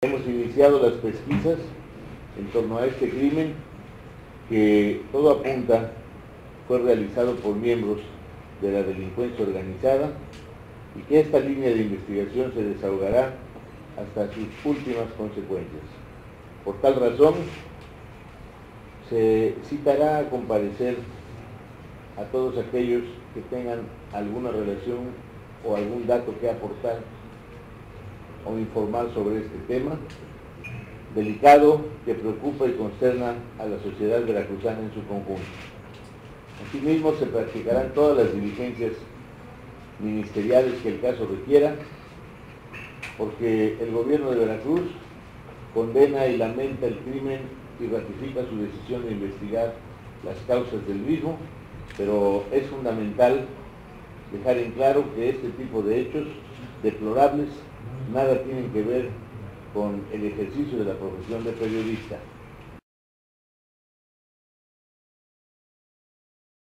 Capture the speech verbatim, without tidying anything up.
Hemos iniciado las pesquisas en torno a este crimen que todo apunta fue realizado por miembros de la delincuencia organizada y que esta línea de investigación se desahogará hasta sus últimas consecuencias. Por tal razón, se citará a comparecer a todos aquellos que tengan alguna relación o algún dato que aportar o informar sobre este tema delicado que preocupa y consterna a la sociedad veracruzana en su conjunto. Asimismo, se practicarán todas las diligencias ministeriales que el caso requiera, porque el gobierno de Veracruz condena y lamenta el crimen y ratifica su decisión de investigar las causas del mismo, pero es fundamental dejar en claro que este tipo de hechos deplorables nada tienen que ver con el ejercicio de la profesión de periodista.